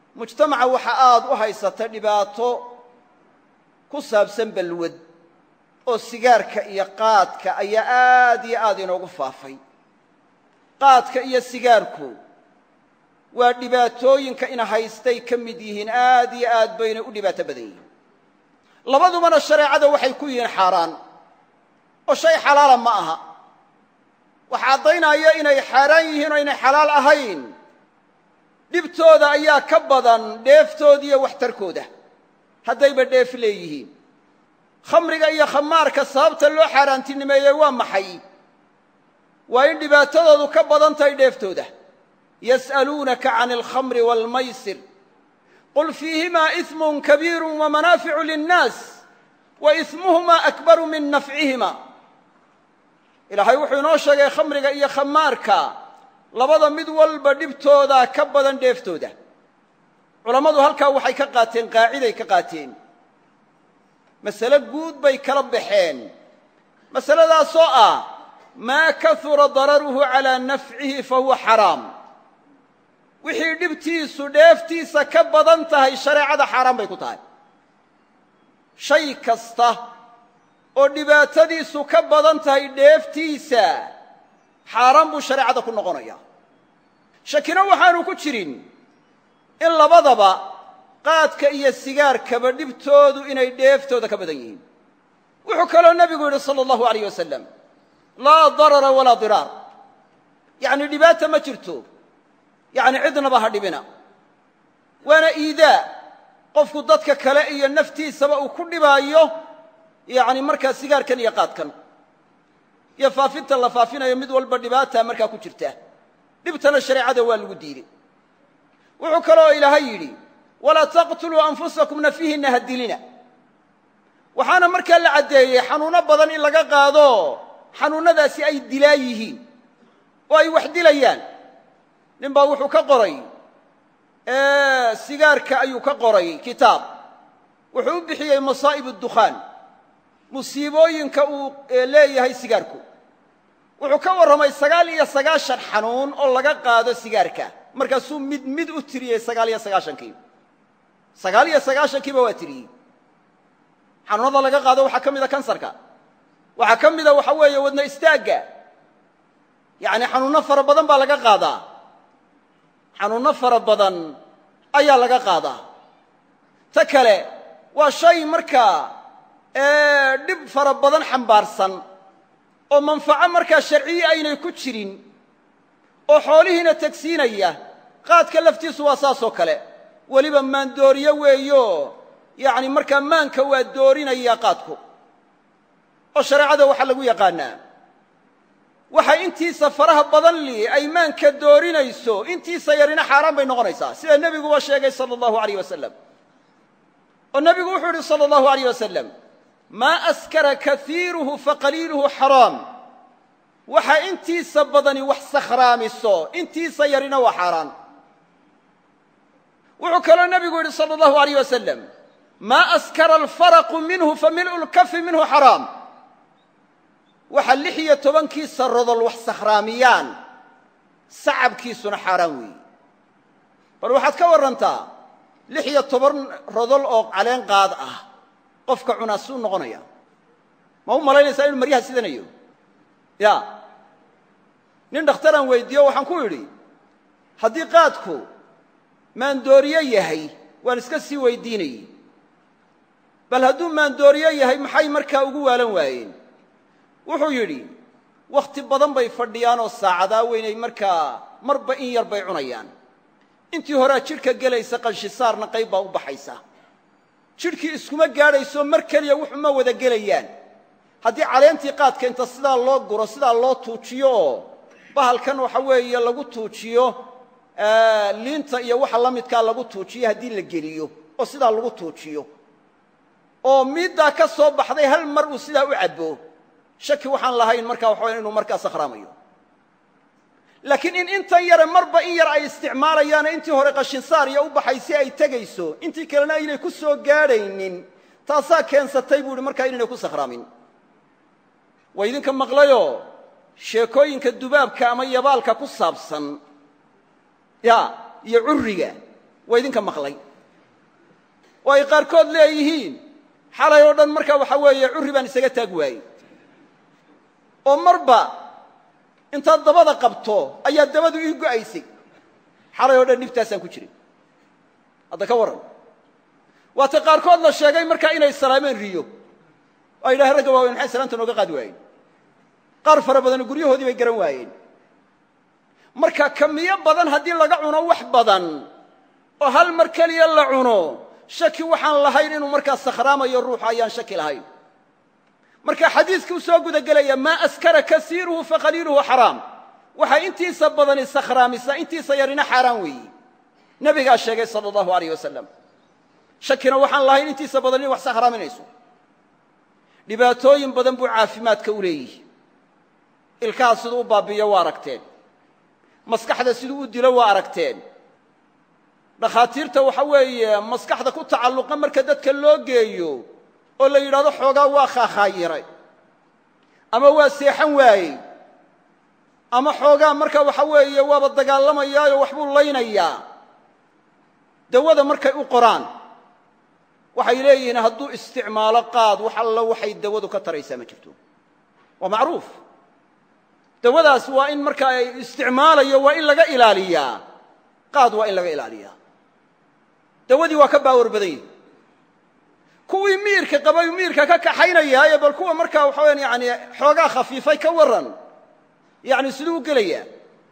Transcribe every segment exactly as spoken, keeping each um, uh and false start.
mujtamaca waxa aad u haysata dhibaato ku saabsan balwad oo sigaarka iyo qaadka ayaa aad iyo aad inoogu faafay qaadka iyo sigaarku waa dhibaatooyinka ina haystay ka mid yihiin aad iyo aad bayna u dhibaato badan yihiin labadubana shareecada waxay ku yihiin xaaraan oo shay xalaala ma aha waxa caddaynaya inay xaaraan yihiin oo inay xalaal ahayn dhibtooda ayaa ka badan dheeftooda iyo waxtarkooda haddayba dheef leeyihiin khamriga iyo khamaarka sababta loo xaaraantinimeeyey waa maxay waa in dhibaatadoodu ka badan tahay dheeftooda yas'aluunaka can alkhamri waalmaysir qul fiihimaa ismun kabiiru wamanaaficu linnaas wa ismuhumaa akbaru min nafcihima ilaahay wuxuu inoo sheegay khamriga iyo khamaarka labada mid walba dhibtooda ka badan dheeftooda culammadu halkaa waxay ka qaateen qaaciday ka qaateen masale guud bay kala baxeen masaladaasoo ah maa kahura dararuhu calaa nafcihi fa huwa xaraam wixii dhibtiisu dheeftiisa ka badan tahay shareecada xaaraan bay ku tahay shay kasta oo dhibaatadiisu ka badan tahay dheeftiisa xaaraan buu shareecada ku noqonaya shakina waxaanu ku jirin in labadaba qaadka iyo sigaarkaba dhibtoodu inay dheeftooda ka badan yihiin wuxuu kaloo nebigu yidhi sala allahu alayh wasalam laa darara walaa diraar yacni dhibaata ma jirto yacni cidnaba ha dhibina waana iidaa qofku dadka kale iyo naftiisaba uu ku dhibaayo yacni markaa sigaarkan iyo qaadkan iyo faafinta la faafinayo mid walba dhibaataa markaa ku jirta dhibtana shareecada waa lagu diiday wuxuu kaloo ilaahay yidhi walaa taqtuluu anfusakum nafyihinna ha dilina waxaana markaa la caddeeyey xanuunno badan in laga qaado xanuunnadaasi ay dilaa yihiin oo ay wax dilayaan nin baa wuxuu ka qoray sigaarka ayuu ka qoray kitaab wuxuu u bixiyey masaa'ib addukhaan musiibooyinka uu leeyahay sigaarku wuxuu ka warramay sagaal iyo sagaashan xanuun oo laga qaado sigaarka markaasuu mid mid u tiriyey sagaal iyo sagaashankii sagaal iyo sagaashankiiba waa tiriyey xanuunada laga qaado waxaa ka mida kansarka waxaa ka mida waxa weeye wadna istaagga yacni xanuunno fara badan baa laga qaadaa xanuunno fara badan ayaa laga qaadaa ta kale waa shay markaa dhib fara badan xambaarsan oo manfaco markaa sharciye aynay ku jirin oo xoolihiina tegsiinaya qaadka laftiisu waa saasoo kale weliba maandooriye weeyo yacni markaa maanka waa doorinaya qaadku oo shareecada waxaa lagu yaqaanaa waxa intiisa faraha badan li ay maanka doorinayso intiisa yarina xaaraan bay noqonaysaa sida nebiguba sheegay sala allahu alayh wasalam oo nebigu wuxuu yidhi sala allahu alayh wasalam maa askara kaiiruhu faqaliiluhu xaraam waxa intiisa badani wax sakhraamiso intiisa yarina waa xaaraan wuxuu kaloo nebigu yidhi sala allahu alayh wasalam maa askara alfaraqu minhu famil'u lkafi minhu xaraam waxa lix iyo tobankiisa rodol wax sakhraamiyaan sacabkiisuna xaaraan weeye bal waxaad ka warrantaa lix iyo toban rodol oo caleen qaad ah qofka cunaa suu noqonaya ma u malaynaysaa inuu maryaha sidanayo ya nin dhakhtaraan weyddiiyo waxaan ku idhi haddii qaadku maandooriye yahay waan iska sii weydiinayey bal hadduu maandooriye yahay maxay markaa ugu waalan waayeen wuxuu yidhi wakhti badan bay fadhiyaan oo saacadaa weynay markaa marba in yar bay cunayaan intii horea jidhka gelaysa qanshisaarna qayb baa u baxaysa jidhkii iskuma gaadhayso mar keliya wuxuma wada gelayaan haddii caleentii qaadka inta sidaa loo guro sidaa loo tuujiyo oo bahalkan waxa weeye lagu tuujiyo liinta iyo waxa la midkaa lagu tuujiyo haddii la geliyo oo sidaa lagu tuujiyo oo miiddaa ka soo baxday hal mar uu sidaa u cabbo shaki waxaan lahayn markaa waxa waya inuu markaa sakhraamayo laakiin in intan yare marba in yar ay isticmaalayaane intii hore qashinsaar iyo u baxay si ay tegayso intii kalena aynay ku soo gaadhaynin taasaa keensatay buu ihi markaa inaynay ku sakhraamin waa idinka maqlayoo sheekooyinka dubaabka ama yabaalka ku saabsan ya iyo curriga وإذن مقلي وإقار كود ليهين حالا يودن مركا وحوي عربان سجتها جواي ومربا أنت الضباط قبطه أي الضباط يجوا أيسي حالا يودن نفتاسا كشري هذا كورن وتقار كود للشيء مركا إلى السلامين ريو أي له رجوا وين حسنا أنت نوقع قدوين قارفر بدن قريه هذي بيجرون وين مركا كمية بدن هدي لقعنا وح بدن وهل مركل يلا عنو شكي وحن لهين إنه مركا الصخرامة يروح عيان شكل هاي مركا حديث كوسوق ده قال ما أسكر كثيره فقليله حرام وحي أنتي سبضن الصخرام إسا أنتي سيرنا حراموي نبي قال الشيخ صلى الله عليه وسلم شكنا وحن لهين أنتي سبضني وح صخرام نيسو لباتوين بدن بو عافمات كوليه الكاس سدو بابية واركتين مسكحة سدو دلو واركتين dhakhaatiirta waxa weeye maskaxda ku tacalluqa marka dadka loo geeyo oo la yiraahdo xoogaa waa khaakhaayiray ama waa seexan waayay ama xoogaa marka waxa weeye waaba dagaalamayaa oo waxbuu leynayaa dawada markay u qoraan waxay leeyihiin hadduu isticmaalo qaad wax alla waxay dawadu ka taraysaa ma jirto waa macruuf dawadaas waa in marka ay isticmaalayo waa in laga ilaaliyaa qaad waa in laga ilaaliyaa dawadii waa ka baawar badan yihiin kuwii miirka qabay miirka ka kaxaynaya bal kuwa markaa waxa weeyaan yaani xoogaa khafiifay ka waran yaani sidoo galaya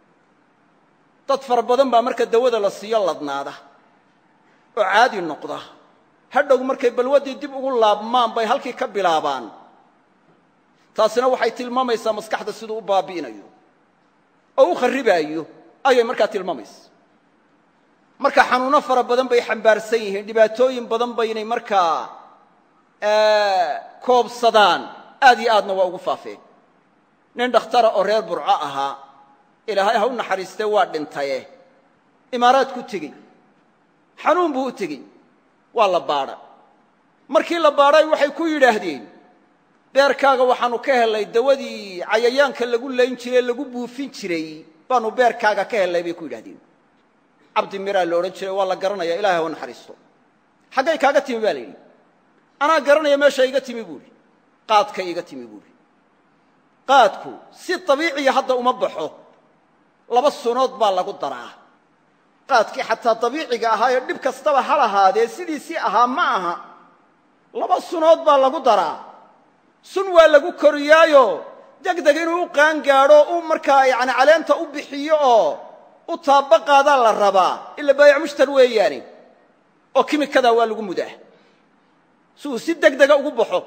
dad far badan baa marka dawada la siiyo ladnaada oo caadi noqda hadhow markay balwadii dib ugu laabmaan bay halkii ka bilaabaan taasina waxay tilmaamaysaa maskaxda sidoo u baabiinayo oo u kharibayo ayay markaa tilmaamaysaa marka xanuuno fara badan bay xambaarsan yihiin dhibaatooyin badan bay inay markaa ee koobsadaan aad iyo aadna waa ugu faafeen nin dhakhtar oo reer burco ahaa ilaahay ha u naxariistay waa dhintay imaaraad ku tagay xanuun buu u tagay waa la baadha markii la baadhay waxay ku yiraahdeen beerkaaga waxaanu ka helay dawadii cayayaanka lagu leyn jiray lagu buufin jiray baanu beerkaaga ka helay bay ku yiraahdeen عبد الميرا لورنشة والله قرنا يا إلهي ونحرسته حقا يكاقتي مبالي أنا قرنا يا ماشا يقتي مبولي قادك يقتي مبولي قادكو سي طبيعي يحضر أمبحه لبسو نوض بالله قدرها قادك حتى طبيعي هاي نبك استوى حالة هذه سيدي سيئها معها لبسو نوض بالله قدرها سنوى لقو كريايو دق دقينو قان قارو أمركا يعني علامتا أبحيو وطابق هذا الربا إلا بايع مشتر وياني أو كم كذا والو مده سو سيدك دقا وقبحه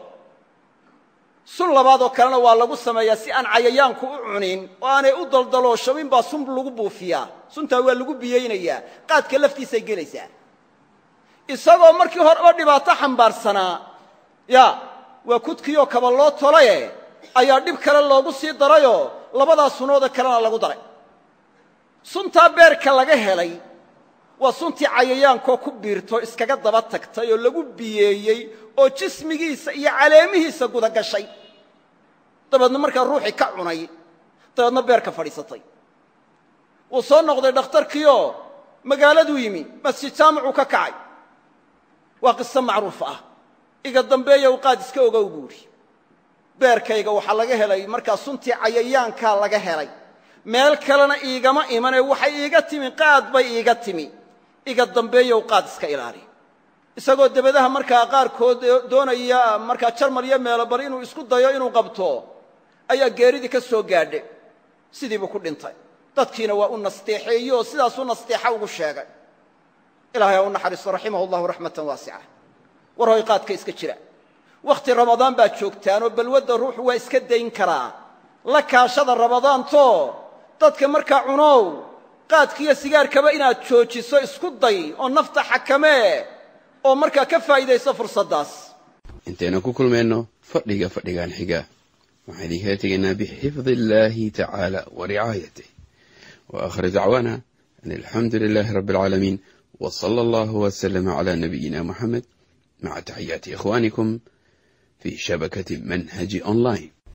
سن بعض كلنا والله قصة ياسي أن عيان كوعنين وأنا أضل ضلوا شوين باصم بلقبو فيها سنت والو بيجينيا قاد كلفتي سجلسة السبب مركي هر أودي باتحم بارسنا يا وكنت كيو كبلات طلعه أيادي بكرر الله قصي درايو لبضع سنود كلنا الله قدره sunta beerka laga helay waa sunti cayayaan ko ku biirto iskaga daba tagtay oo lagu biyeeyay oo jismigiisa iyo caleemihiisa guda gashay dabadna marka ruuxi ka cunay dabadna beerka fadhiisatay oo soo noqday dhakhtarkiyo magaaladu yimi masjid jaamacu ka kacay waa qissa macruuf ah iga dambeeyo qaad iska ogow buuri beerkayga waxa laga helay marka sunti cayayaanka laga helay meel kalena iigama iman ee waxay iiga timi qaad bay iiga timi iga dambeeyo qaad iska ilaali isagoo dabadaha marka qaar kood doonaya marka jarmal iyo meel bari inuu isku dayo inuu qabto ayaa geeridi ka soo gaadhay sidii buu ku dhintay dadkiina waa u nasteexeeyo sidaas u nasteexa ugu sheegay ilaahay uu naxariisto rahimahu rahmatan wasi'a waray qaadka iska jira waqti ramadaan baa joogtaan oo balwada ruux waa iska dayn karaa la kaashada ramadaan to dadka marka cunow qaadkiyo sigaarkaba inaad joojiso isku day oo nafta xakamee oo marka ka faa'iideyso fursadaas inteena ku kulmeenno fadhiga fadhigan xiga waxaan idinka tegaynaa bixifdillahi ta'ala wa ri'ayatihi wa akhir da'wana alhamdulillahi rabbil alamin wa sallallahu wa sallama ala nabiyyina muhammad ma'a tahiyyati ikhwanikum fi shabakati manhaj online.